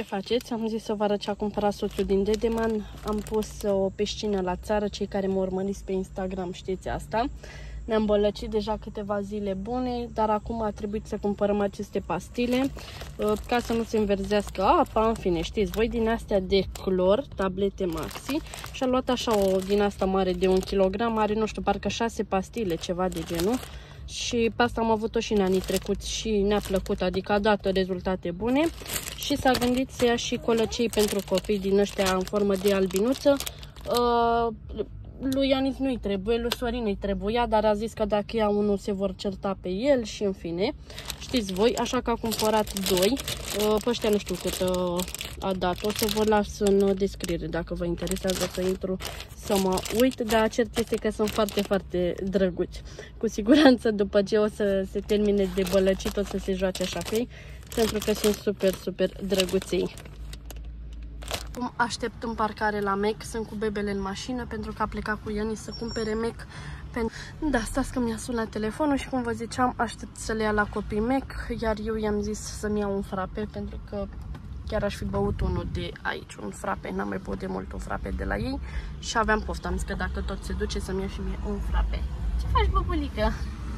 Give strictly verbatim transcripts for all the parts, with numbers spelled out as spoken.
Ce faceți? Am zis să vă arăt ce a cumpărat soțul din Dedeman. Am pus o peștină la țară. Cei care mă urmăriți pe Instagram știți asta. Ne-am bălăcit deja câteva zile bune, dar acum a trebuit să cumpărăm aceste pastile ca să nu se înverzească apa, în fine, știți voi, din astea de clor, tablete maxi. Și a luat așa o din asta mare de un kilogram, are, nu știu, parcă șase pastile, ceva de genul. Și pe asta am avut-o și în anii trecuți și ne-a plăcut, adică a dat rezultate bune. Și s-a gândit să ia și colăcei pentru copii din ăștia în formă de albinuță. Uh, lui Ianis nu-i trebuie, lui Sorin nu-i trebuia, dar a zis că dacă ia unul se vor certa pe el și în fine. Știți voi, așa că a cumpărat doi. Uh, pe ăștia nu știu cât uh, a dat. O să vă las în descriere dacă vă interesează să intru să mă uit, dar cert este că sunt foarte, foarte drăguți. Cu siguranță după ce o să se termine de bălăcit o să se joace așa pe ei, pentru că sunt super, super drăguței. Acum aștept în parcare la Mac, sunt cu bebele în mașină pentru că a plecat cu Ianis să cumpere Mac. Da, stați că mi-a sunat telefonul și cum vă ziceam, aștept să le ia la copii Mac, iar eu i-am zis să-mi iau un frape pentru că chiar aș fi băut unul de aici, un frape, n-am mai băut de mult un frape de la ei și aveam poftă, am zis că dacă tot se duce să-mi ia și mie un frape. Ce faci, băbulică?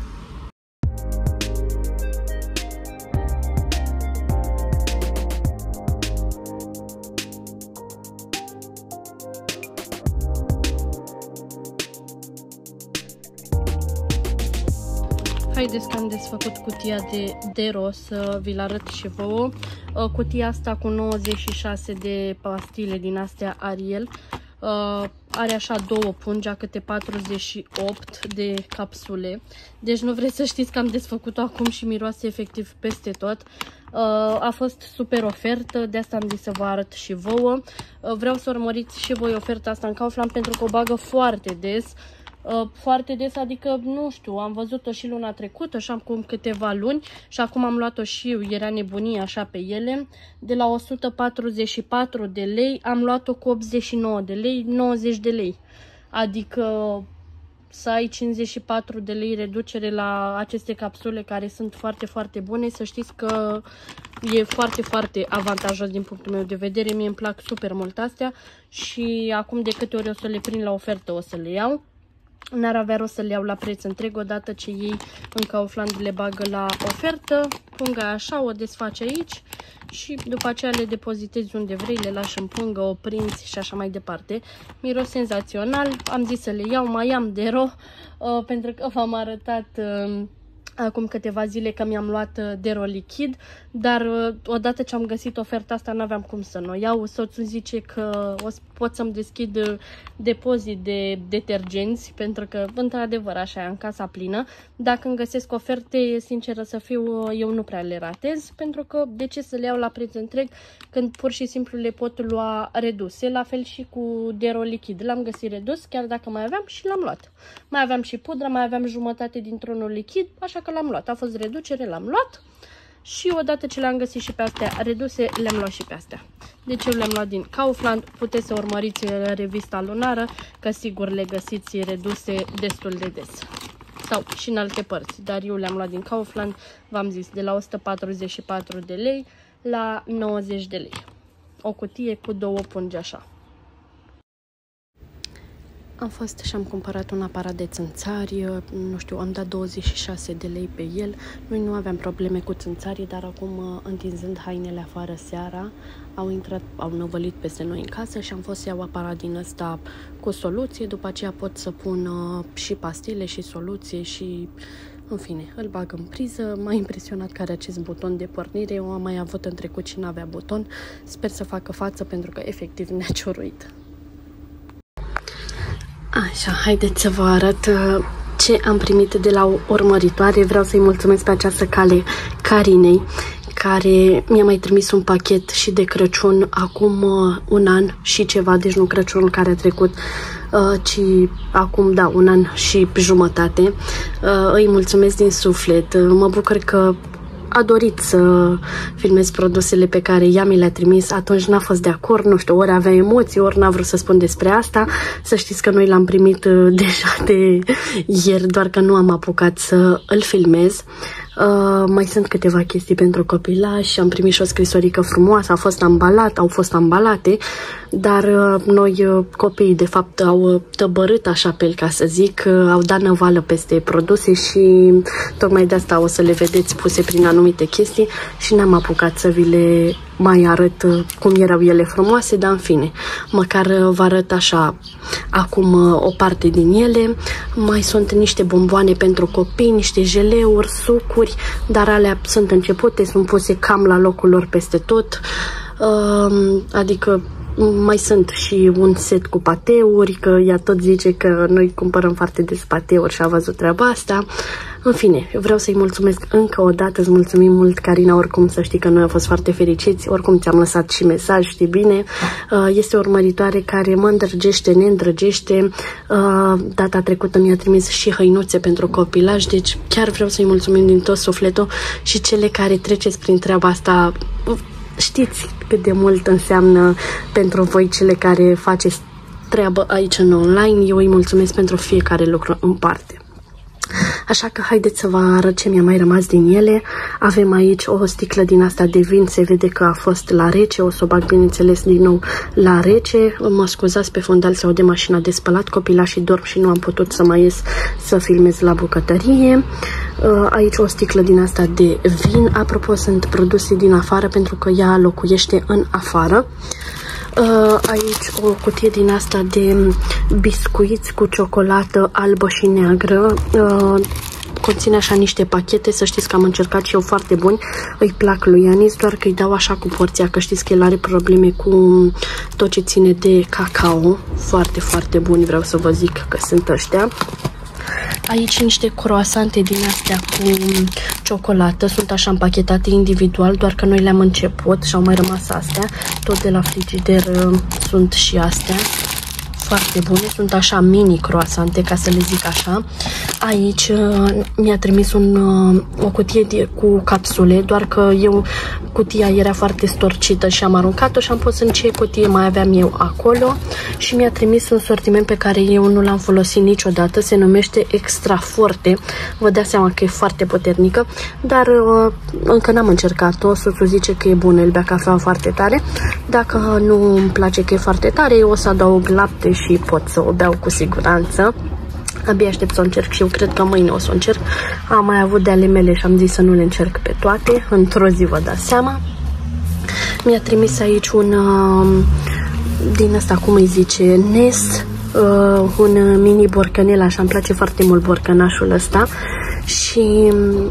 Haideți că am desfăcut cutia de Dero să vi-l arăt și vouă. Cutia asta cu nouăzeci și șase de pastile din astea Ariel. Are așa două pungi, câte patruzeci și opt de capsule. Deci nu vreți să știți că am desfăcut-o acum și miroase efectiv peste tot. A fost super ofertă, de asta am zis să vă arăt și vouă. Vreau să urmăriți și voi oferta asta în Kaufland pentru că o bagă foarte des. Uh, foarte des, adică, nu știu, am văzut-o și luna trecută și acum câteva luni și acum am luat-o și eu, era nebunie așa pe ele. De la o sută patruzeci și patru de lei am luat-o cu optzeci și nouă de lei, nouăzeci de lei. Adică să ai cincizeci și patru de lei reducere la aceste capsule care sunt foarte, foarte bune. Să știți că e foarte, foarte avantajos din punctul meu de vedere. Mie îmi plac super mult astea și acum de câte ori o să le prind la ofertă o să le iau. N-ar avea rost să le iau la preț întreg odată ce ei în Kaufland le bagă la ofertă. Punga așa, o desfaci aici și după aceea le depozitezi unde vrei, le lași în pungă, o prinzi și așa mai departe. Miros senzațional, am zis să le iau, mai am Dero uh, pentru că v-am arătat uh, acum câteva zile că mi-am luat Dero lichid, dar uh, odată ce am găsit oferta asta n-aveam cum să nu o iau. Soțul zice că o pot să-mi deschid uh, depozit de detergenți, pentru că într-adevăr așa e, în casa plină. Dacă îmi găsesc oferte, sinceră să fiu, uh, eu nu prea le ratez, pentru că de ce să le iau la preț întreg când pur și simplu le pot lua reduse. La fel și cu Dero lichid, l-am găsit redus, chiar dacă mai aveam și l-am luat. Mai aveam și pudră, mai aveam jumătate dintr-unul lichid, așa că l-am luat. A fost reducere, l-am luat și odată ce le-am găsit și pe astea reduse, le-am luat și pe astea. Deci eu le-am luat din Kaufland. Puteți să urmăriți revista lunară, că sigur le găsiți reduse destul de des. Sau și în alte părți, dar eu le-am luat din Kaufland, v-am zis, de la o sută patruzeci și patru de lei la nouăzeci de lei. O cutie cu două pungi așa. Am fost și am cumpărat un aparat de țânțari, nu știu, am dat douăzeci și șase de lei pe el. Noi nu aveam probleme cu țânțarii, dar acum, întinzând hainele afară seara, au intrat, au năvălit peste noi în casă și am fost să iau aparat din ăsta cu soluție. După aceea pot să pun și pastile și soluție și, în fine, îl bag în priză. M-a impresionat că are acest buton de pornire. Eu am mai avut în trecut și n-avea buton. Sper să facă față pentru că efectiv ne-a cioruit. Așa, haideți să vă arăt ce am primit de la o urmăritoare. Vreau să-i mulțumesc pe această cale Carinei, care mi-a mai trimis un pachet și de Crăciun acum un an și ceva, deci nu Crăciunul care a trecut, ci acum, da, un an și jumătate. Îi mulțumesc din suflet, mă bucur că a dorit să filmez produsele pe care ea mi le-a trimis. Atunci n-a fost de acord, nu știu, ori avea emoții, ori n-a vrut să spun despre asta. Să știți că noi l-am primit deja de ieri, doar că nu am apucat să îl filmez. Uh, mai sunt câteva chestii pentru copilași. Am primit și o scrisorică frumoasă, a fost ambalat, au fost ambalate, dar uh, noi uh, copiii de fapt au tăbărât așa pe el, ca să zic, uh, au dat năvală peste produse și tocmai de asta o să le vedeți puse prin anumite chestii și n-am apucat să vi le mai arăt uh, cum erau ele frumoase, dar în fine, măcar uh, vă arăt așa acum uh, o parte din ele. Mai sunt niște bomboane pentru copii, niște jeleuri, sucuri, dar alea sunt începute, sunt puse cam la locul lor peste tot, uh, adică mai sunt și un set cu pateuri, că ea tot zice că noi cumpărăm foarte des pateuri și a văzut treaba asta. În fine, vreau să-i mulțumesc încă o dată, îți mulțumim mult, Carina, oricum să știi că noi am fost foarte fericiți, oricum ți-am lăsat și mesaj, știi bine. Este o urmăritoare care mă îndrăgește, ne îndrăgește. Data trecută mi-a trimis și hăinuțe pentru copilași, deci chiar vreau să-i mulțumim din tot sufletul și cele care treceți prin treaba asta. Știți cât de mult înseamnă pentru voi cele care faceți treabă aici în online. Eu îi mulțumesc pentru fiecare lucru în parte. Așa că haideți să vă arăt ce mi-a mai rămas din ele. Avem aici o sticlă din asta de vin, se vede că a fost la rece, o să o bag bineînțeles din nou la rece. Mă scuzați, pe fondal se aude mașina de spălat, copilașii dorm și nu am putut să mai ies să filmez la bucătărie. Aici o sticlă din asta de vin, apropo sunt produse din afară pentru că ea locuiește în afară. Aici o cutie din asta de biscuiți cu ciocolată albă și neagră. Conține așa niște pachete, să știți că am încercat și eu, foarte buni. Îi plac lui Ianis, doar că îi dau așa cu porția, că știți că el are probleme cu tot ce ține de cacao. Foarte, foarte buni, vreau să vă zic că sunt ăștia. Aici niște croasante din astea cu ciocolată, sunt așa împachetate individual, doar că noi le-am început și au mai rămas astea. Tot de la frigider sunt și astea. Foarte bune, sunt așa mini croasante, ca să le zic așa. Aici mi-a trimis un, o cutie de, cu capsule, doar că eu cutia era foarte storcită și am aruncat-o și am pus în ce cutie mai aveam eu acolo și mi-a trimis un sortiment pe care eu nu l-am folosit niciodată, se numește Extra Forte. Vă dați seama că e foarte puternică, dar încă n-am încercat-o. Soțul zice că e bună, el bea cafea foarte tare. Dacă nu îmi place că e foarte tare, eu o să adaug lapte și pot să o beau cu siguranță. Abia aștept să o încerc și eu cred că mâine o să o încerc. Am mai avut de ale mele și am zis să nu le încerc pe toate. Într-o zi vă dați seama. Mi-a trimis aici un uh, din asta, cum îi zice, Nes, uh, un mini borcanel, așa, îmi place foarte mult borcănașul ăsta. Și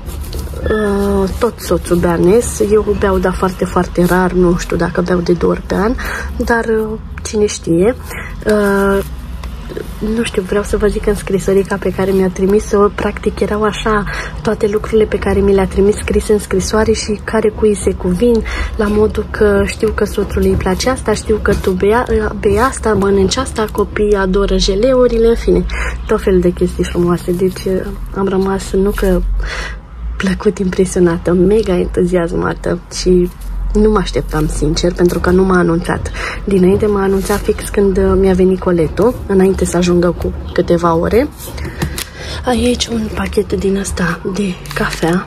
uh, tot soțul bea Nes. Eu beau, dar foarte, foarte rar, nu știu dacă beau de două ori pe an, dar uh, cine știe. Uh, nu știu, vreau să vă zic, în scrisorica pe care mi-a trimis-o, practic erau așa toate lucrurile pe care mi le-a trimis scrise în scrisoare și care cui se cuvin, la modul că știu că soțului îi place asta, știu că tu bea, bea asta, mănânci asta, copiii adoră jeleurile, în fine, tot felul de chestii frumoase. Deci am rămas, nu că plăcut, impresionată, mega entuziasmată și nu mă așteptam, sincer, pentru că nu m-a anunțat. Dinainte m-a anunțat fix când mi-a venit coletul, înainte să ajungă cu câteva ore. Aici un pachet din asta de cafea.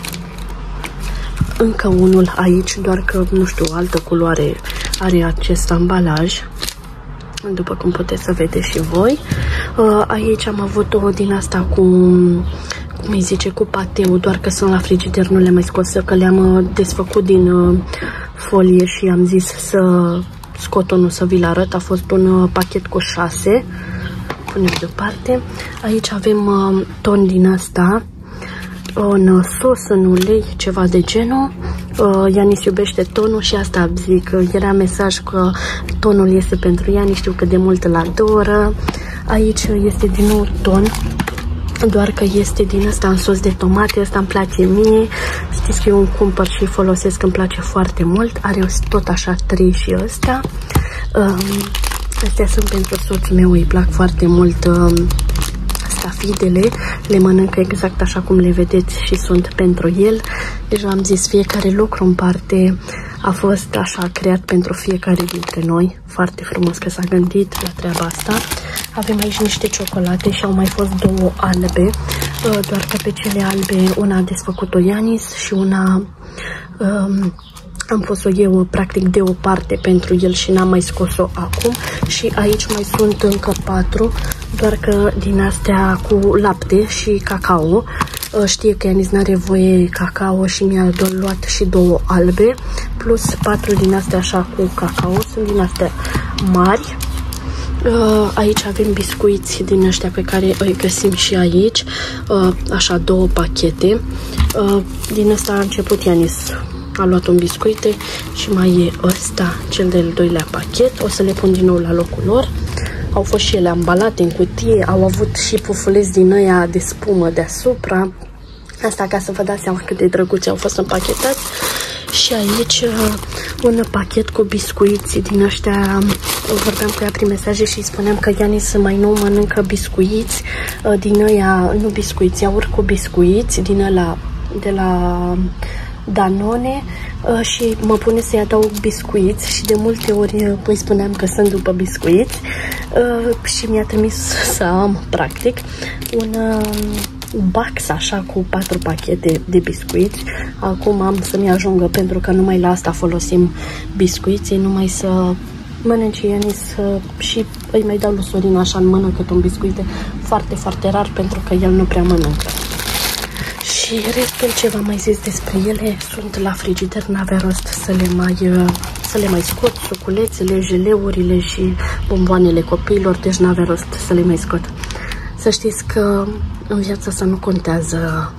Încă unul aici, doar că, nu știu, altă culoare are acest ambalaj, după cum puteți să vedeți și voi. Aici am avut o din asta cu, cum îi zice, cu pateu, doar că sunt la frigider, nu le-am mai scos, că le-am desfăcut din folie și am zis să scot unul să vi-l arăt. A fost un pachet cu șase. Punem deoparte. Aici avem ton din asta, în sos, în ulei, ceva de genul. Ianis iubește tonul și asta zic, era mesaj că tonul este pentru Ianis, știu că de mult îl adoră. Aici este din nou ton, doar că este din ăsta în sos de tomate, ăsta îmi place mie. Știți că eu îmi cumpăr și folosesc, îmi place foarte mult. Are tot așa trei și ăsta. Astea sunt pentru soțul meu, îi plac foarte mult stafidele, le mănâncă exact așa cum le vedeți și sunt pentru el. Deci am zis, fiecare lucru în parte a fost așa creat pentru fiecare dintre noi. Foarte frumos că s-a gândit la treaba asta. Avem aici niște ciocolate și au mai fost două albe. doar că pe cele albe una a desfăcut-o Ianis și una um, am pus-o eu practic de o parte pentru el și n-am mai scos-o acum. Și aici mai sunt încă patru, doar că din astea cu lapte și cacao. Știe că Ianis n-are voie cacao și mi-a luat și două albe, plus patru din astea așa cu cacao, sunt din astea mari. Aici avem biscuiți din ăștia pe care îi găsim și aici, așa două pachete. Din ăsta a început Ianis, a luat un biscuite și mai e ăsta, cel de-al doilea pachet. O să le pun din nou la locul lor. Au fost și ele ambalate în cutie, au avut și pufuleți din ăia de spumă deasupra. Asta ca să vă dați seama cât de drăguți au fost împachetați. Și aici un pachet cu biscuiți din ăștia. Vorbeam cu ea prin mesaje și îi spuneam că Ianis mai nou mănâncă biscuiți din ăia, nu biscuiți, iaurt cu biscuiți din ăla de la Danone și mă pune să-i adaug biscuiți și de multe ori îi spuneam că sunt după biscuiți și mi-a trimis să am practic un box așa cu patru pachete de biscuiți. Acum am să-mi ajungă pentru că numai la asta folosim biscuiții, numai să mănânce Ianis și îi mai dau lui Sorin așa în mână cât un biscuite, foarte, foarte rar pentru că el nu prea mănâncă. Și restul ce v-am mai zis despre ele sunt la frigider, n-avea rost să le mai, să le mai scot, suculețele, geleurile și bomboanele copiilor, deci n-avea rost să le mai scot. Să știți că în viața asta nu contează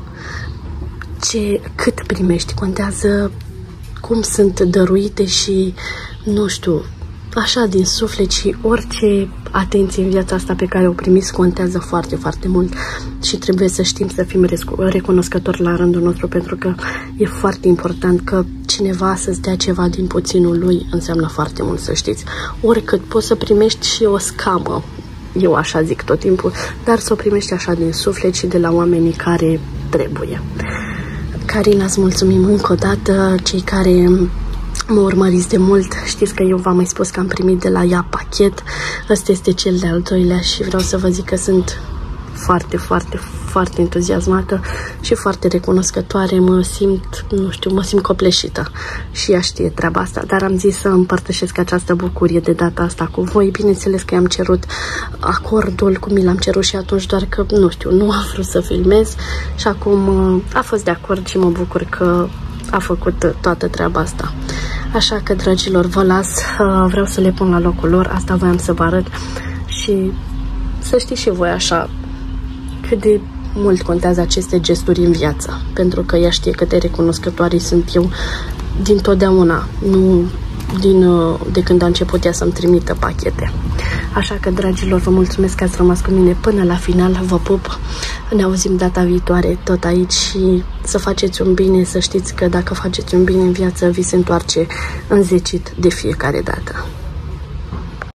ce, cât primești, contează cum sunt dăruite și, nu știu, așa din suflet, și orice atenție în viața asta pe care o primiți contează foarte, foarte mult și trebuie să știm să fim recunoscători la rândul nostru, pentru că e foarte important că cineva să-ți dea ceva din puținul lui înseamnă foarte mult, să știți. Oricât poți să primești și o scamă, eu așa zic tot timpul, dar să o primești așa din suflet și de la oamenii care trebuie. Carina, îți mulțumim încă o dată. Cei care mă urmăriți de mult, știți că eu v-am mai spus că am primit de la ea pachet. Ăsta este cel de-al doilea și vreau să vă zic că sunt foarte, foarte, foarte entuziasmată și foarte recunoscătoare. Mă simt, nu știu, mă simt copleșită și ea știe treaba asta, dar am zis să împărtășesc această bucurie de data asta cu voi. Bineînțeles că i-am cerut acordul cum mi l-am cerut și atunci, doar că, nu știu, nu am vrut să filmez și acum a fost de acord și mă bucur că a făcut toată treaba asta. Așa că, dragilor, vă las, vreau să le pun la locul lor, asta voiam să vă arăt și să știți și voi așa cât de mult contează aceste gesturi în viață, pentru că ea știe cât de recunoscătoare sunt eu din totdeauna, nu din, de când a început ea să-mi trimită pachete. Așa că, dragilor, vă mulțumesc că ați rămas cu mine până la final, vă pup, ne auzim data viitoare tot aici și să faceți un bine, să știți că dacă faceți un bine în viață, vi se întoarce înzecit de fiecare dată.